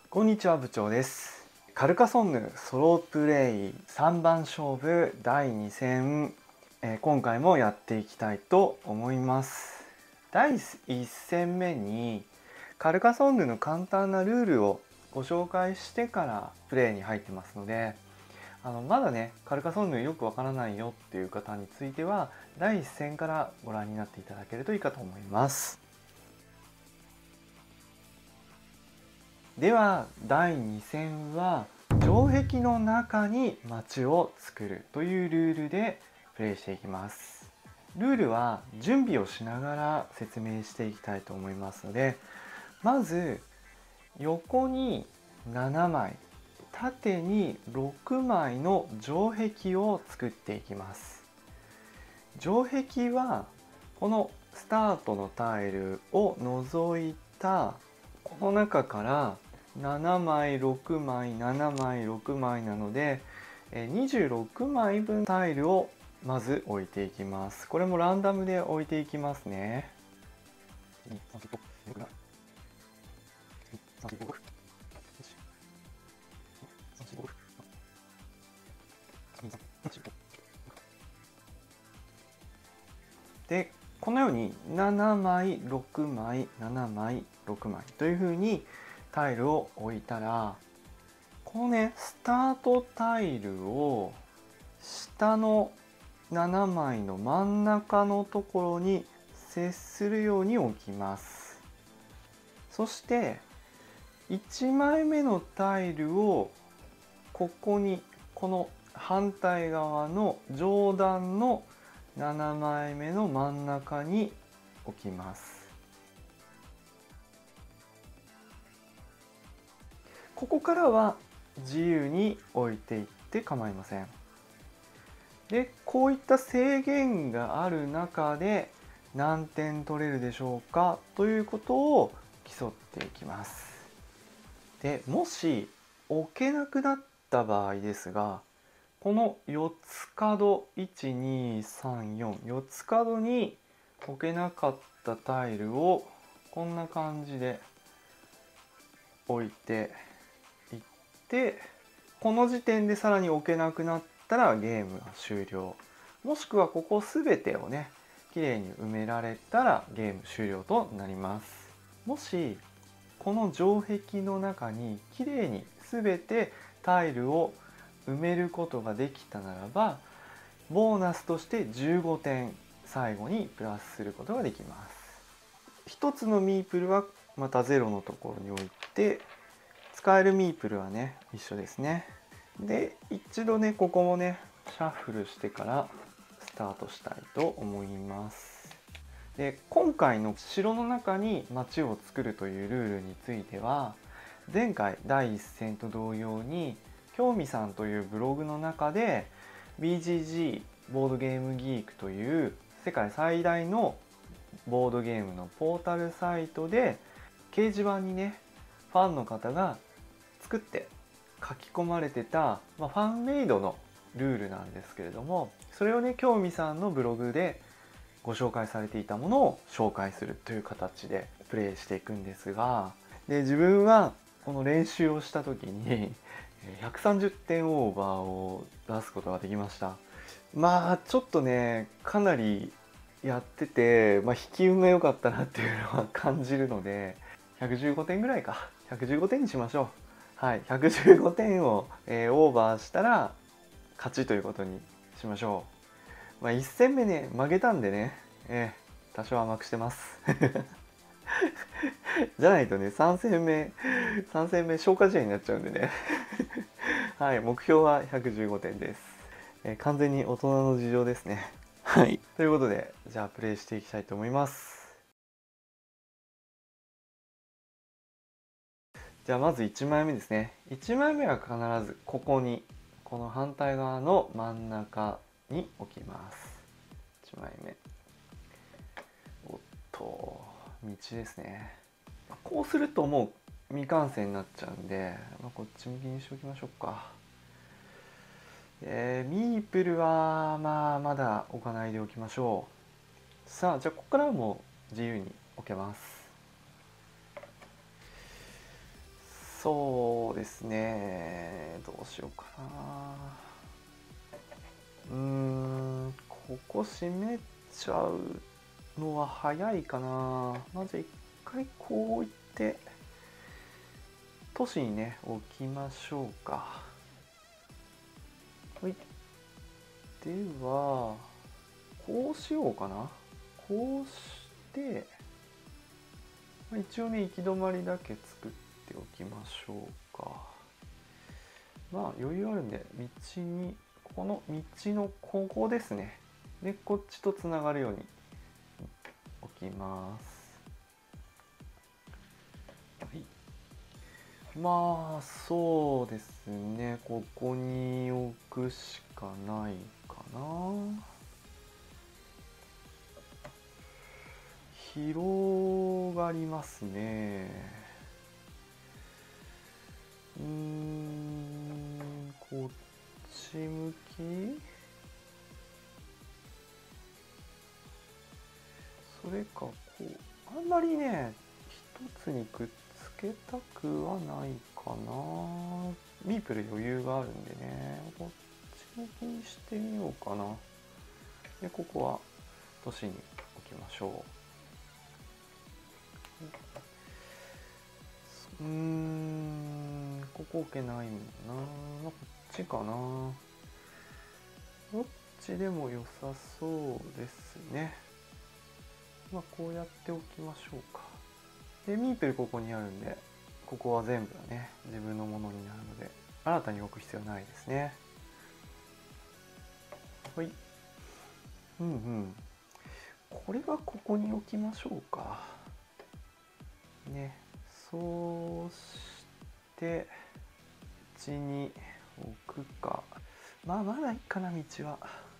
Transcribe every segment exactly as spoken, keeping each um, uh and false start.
こんにちは、部長です。カルカソンヌソロプレイさんばん勝負だいに戦、えー、今回もやっていきたいと思います。だいいち戦目にカルカソンヌの簡単なルールをご紹介してからプレイに入ってますので、あのまだねカルカソンヌよくわからないよっていう方についてはだいいち戦からご覧になっていただけるといいかと思います。ではだいに戦は城壁の中に町を作るというルールでプレイしていきます。ルールは準備をしながら説明していきたいと思いますので、まず横にななまい、縦にろくまいの城壁を作っていきます。城壁はこのスタートのタイルを除いたこの中からななまいろくまいななまいろくまいなのでにじゅうろくまいぶんタイルをまず置いていきます。これもランダムで置いていきますね。でこのようにななまいろくまいななまいろくまいというふうにタイルを置いたら、このねスタートタイルを下のななまいの真ん中のところに接するように置きます。そしていちまいめのタイルをここにこの反対側の上段のななまいめの真ん中に置きます。ここからは自由に置いていって構いません。でこういった制限がある中で何点取れるでしょうかということを競っていきます。でもし置けなくなった場合ですが、このよっつ角いちにさんよんよっつ角に置けなかったタイルをこんな感じで置いていって、この時点でさらに置けなくなったらゲームが終了、もしくはここ全てをねきれいに埋められたらゲーム終了となります。もしこの城壁の中にきれいに全てタイルを埋めることができたならば、ボーナスとしてじゅうごてん最後にプラスすることができます。ひとつのミープルはまたゼロのところに置いて、使えるミープルはね一緒ですね。で一度ねここもねシャッフルしてからスタートしたいと思います。で今回の城の中に町を作るというルールについては、前回だいいち戦と同様に京美さんというブログの中で ビージージー ボードゲームギークという世界最大のボードゲームのポータルサイトで掲示板にねファンの方が作って書き込まれてた、まあ、ファンメイドのルールなんですけれども、それをね京美さんのブログでご紹介されていたものを紹介するという形でプレイしていくんですが、で自分はこの練習をした時にひゃくさんじゅってんオーバーを出すことができました。まあちょっとねかなりやってて、まあ、引き運が良かったなっていうのは感じるので、ひゃくじゅうごてんぐらいかひゃくじゅうごてんにしましょう。はい、ひゃくじゅうごてんを、えー、オーバーしたら勝ちということにしましょう。まあ、いち戦目ね負けたんでね、えー、多少甘くしてますじゃないとねさん戦目さん戦目消化試合になっちゃうんでねはい、目標はひゃくじゅうごてんです、えー、完全に大人の事情ですね。はい、ということでじゃあプレイしていきたいと思います。じゃあまずいちまいめですね。いちまいめは必ずここにこの反対側の真ん中に置きます。いちまいめ、おっと道ですね。こうするともう未完成になっちゃうんで、まあ、こっち向きにしておきましょうか。えー、ミープルはまあまだ置かないでおきましょう。さあじゃあここからはもう自由に置けます。 そうですね、どうしようかな。うーん、ここ閉めちゃうのは早いかな。まず一回こういって都市にね置きましょうか。はい。ではこうしようかな。こうして、まあ、一応ね行き止まりだけ作っておきましょうか。まあ余裕あるんで道に、この道のここですね。でこっちとつながるように置きます。はい。まあそうですね、ここに置くしかないかな。広がりますね。うーん、こっち向き、それかこう、あんまりね一つにくっつけたくはないかな。ミープル余裕があるんでね、こっち向きにしてみようかな。でここは都市に置きましょう。うーん、ここ置けないもんな。こっちかな。どっちでも良さそうですね。まあこうやっておきましょうか。でミープルここにあるんで、ここは全部ね自分のものになるので新たに置く必要ないですね。はい。うんうん。これはここに置きましょうか。ね。そうしてこっちに置くか。まあまだいいかな、道は。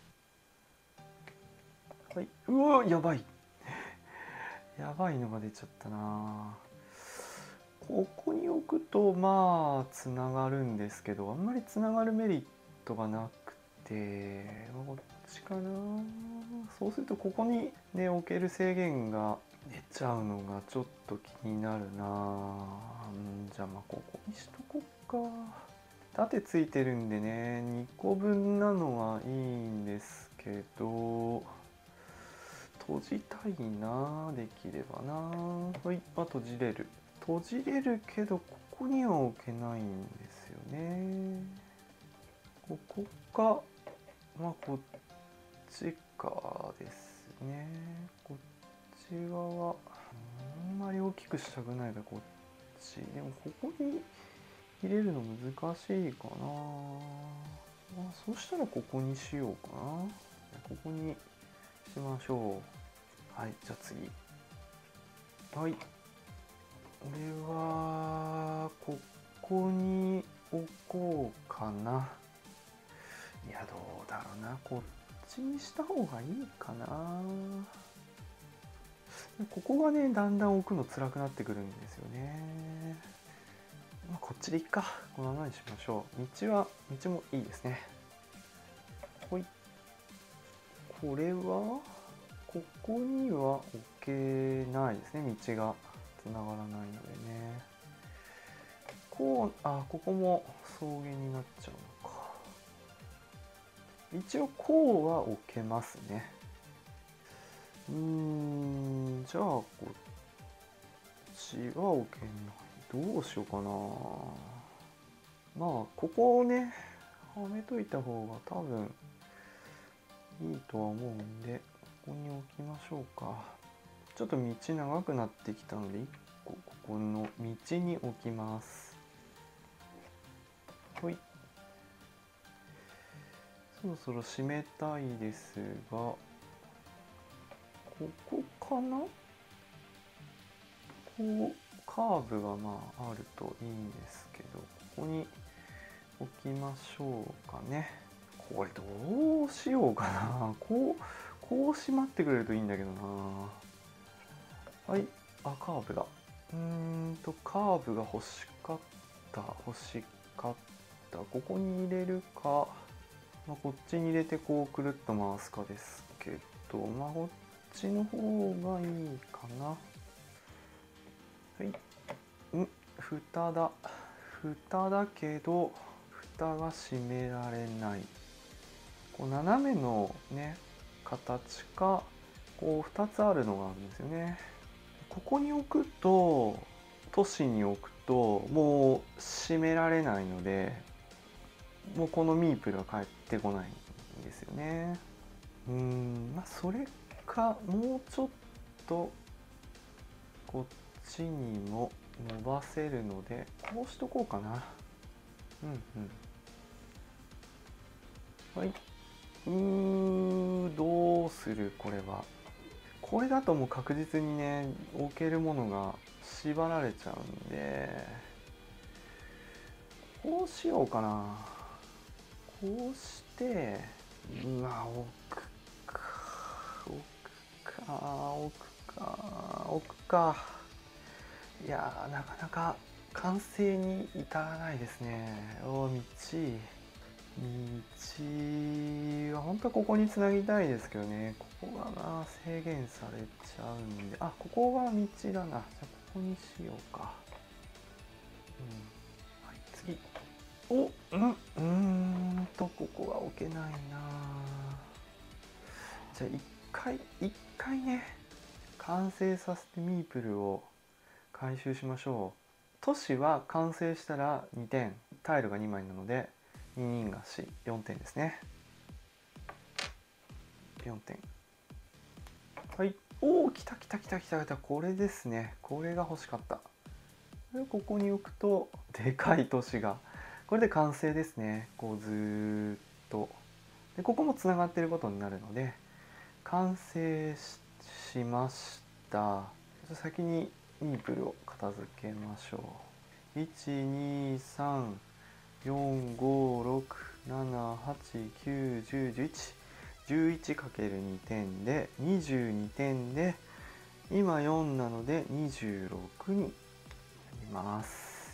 はい。うわやばいやばいのが出ちゃったな。ここに置くとまあつながるんですけど、あんまりつながるメリットがなくて、こっちかな。そうするとここにね置ける制限が出ちゃうのがちょっと気になるな。うんじゃあまあここにしとこっか。縦ついてるんでねにこぶんなのはいいんですけど、閉じたいな、できればな。はい、あ閉じれる閉じれるけどここには置けないんですよね。ここかまあこっちかですね。こっち側あんまり大きくしたくないからこっちでもここに入れるの難しいかな。まあ、そしたらここにしようかな。ここにしましょう。はい、じゃあ次。はい。これはここに置こうかな。いやどうだろうな、こっちにした方がいいかな。ここがねだんだん置くの辛くなってくるんですよね。まあ、こっちでいっか、このままにしましょう。道は道もいいですね。ほい。これはここには置けないですね、道がつながらないのでね。こうあここも草原になっちゃうのか。一応こうは置けますね。うーんじゃあこっちは置けない。どうしようかな。まあここをねはめといた方が多分いいとは思うんでここに置きましょうか。ちょっと道長くなってきたのでいっこここの道に置きます。はい。そろそろ閉めたいですが、ここかな。こうカーブがまああるといいんですけど、ここに置きましょうかね。これどうしようかな。こうこう閉まってくれるといいんだけどな。はい。あカーブだ。うーんとカーブが欲しかった欲しかった。ここに入れるか、まあ、こっちに入れてこうくるっと回すかですけど、まあこっちの方がいいかな。はい。ん蓋だ。 蓋だけど蓋が閉められない。こう斜めのね形かこうふたつあるのがあるんですよね。ここに置くと都市に置くともう閉められないので、もうこのミープルは帰ってこないんですよね。うーんまあそれかもうちょっとこっちにも伸ばせるのでこうしとこうかな。うんうん。はい。うーどうするこれは。これだともう確実にね置けるものが縛られちゃうんで、こうしようかな。こうしてうわ置くか置くか置くか置くか。いやーなかなか完成に至らないですね。お道道は本当はここにつなぎたいですけどね、ここがな制限されちゃうんで、あここが道だな。じゃあここにしようか。うんはい、次おうんうーんとここは置けないな。じゃあ一回一回ね完成させてミープルを回収しましょう。都市は完成したらにてん、タイルがにまいなのでに人がしよんてんですね。よんてん。はい。おお、来た来た来た来た来た。これですね。これが欲しかった。でここに置くとでかい都市がこれで完成ですね。こうずーっとでここもつながっていることになるので完成 し, しました。先にミープルを片付けましょう。いちにさんよんごろくななはちきゅうじゅうじゅういち じゅういちかけるに 点でにじゅうにてんで今よんなのでにじゅうろくになります。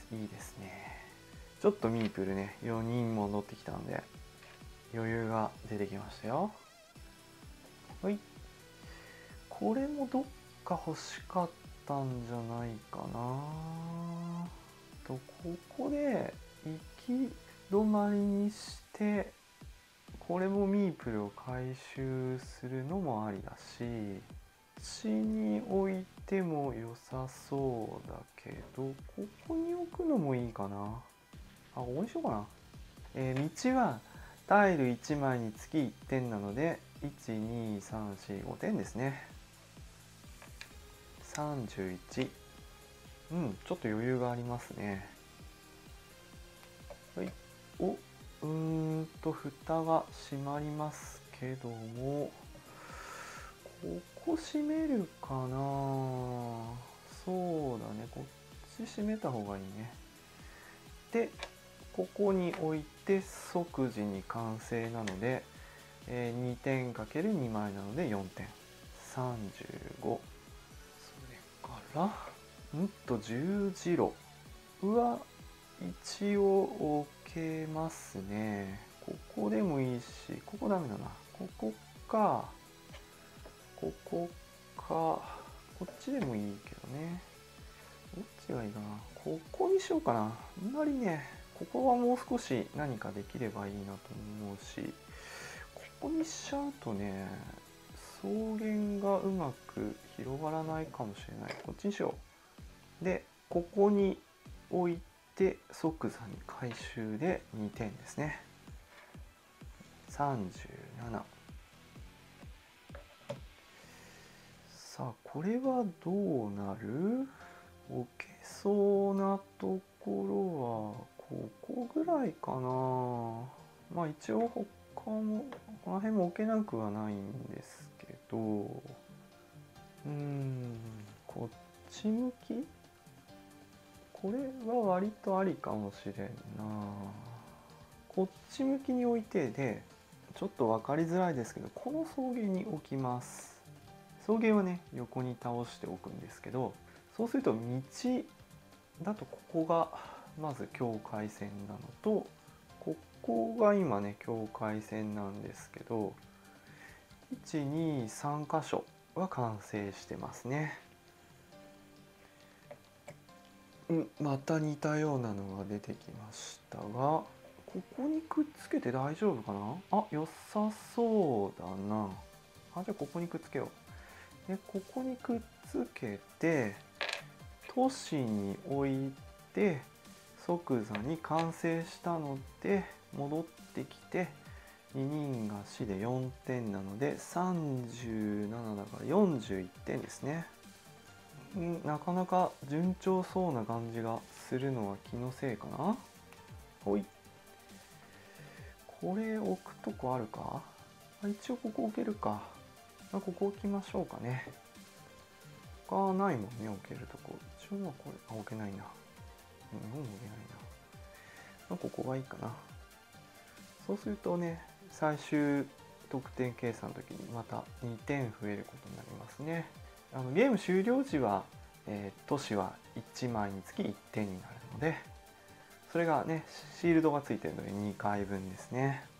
いいですね。ちょっとミープルねよにん戻ってきたんで余裕が出てきましたよ。はい。これもどっか欲しかったんじゃないかなと、ここで行き止まりにしてこれもミープルを回収するのもありだし、地に置いても良さそうだけどここに置くのもいいかな。あここにしようかな。えー、道はタイルいちまいにつきいってんなのでいちにさんしごてんですね。さんじゅういち。うんちょっと余裕がありますね。はい。おうーんと蓋が閉まりますけどもここ閉めるかな。そうだねこっち閉めた方がいいね。でここに置いて即時に完成なので、えー、にてんかけるにまいなのでよんてんさんじゅうご。それからんと十字路は一応置けますね。ここでもいいしここダメだな。ここかここかこっちでもいいけどね。どっちがいいかな。ここにしようかな。あんまりねここはもう少し何かできればいいなと思うし、ここにしちゃうとね草原がうまく広がらないかもしれない。こっちにしよう。でここに置いて即座に回収でにてんですね。さんじゅうなな。さあこれはどうなる。置けそうなところはここぐらいかな。まあ一応他もこの辺も置けなくはないんですけど、うーんこっち向きこれは割とありかもしれんな。こっち向きに置いてでちょっと分かりづらいですけどこの草原に置きます。草原はね横に倒しておくんですけど、そうすると道だとここがまず境界線なのとここが今ね境界線なんですけどいちにさん箇所は完成してますね。ううんまた似たようなのが出てきましたが、ここにくっつけて大丈夫かな。あ、良さそうだな。あ、じゃあここにくっつけよう。でここにくっつけて都市に置いて即座に完成したので戻ってきて、に人がよんでよんてんなのでさんじゅうななだからよんじゅういってんですね。んなかなか順調そうな感じがするのは気のせいかな。ほい。これ置くとこあるか。一応ここ置けるか。ここ置きましょうかね。他ないもんね、置けるとこ。一応はこれ、あ、置けないな。うん、置けないな。ここがいいかな。そうするとね、最終得点計算の時にまたにてん増えることになりますね。あのゲーム終了時は、えー、都市はいちまいにつきいってんになるので、それがねシールドがついてるのでにかいぶんですね。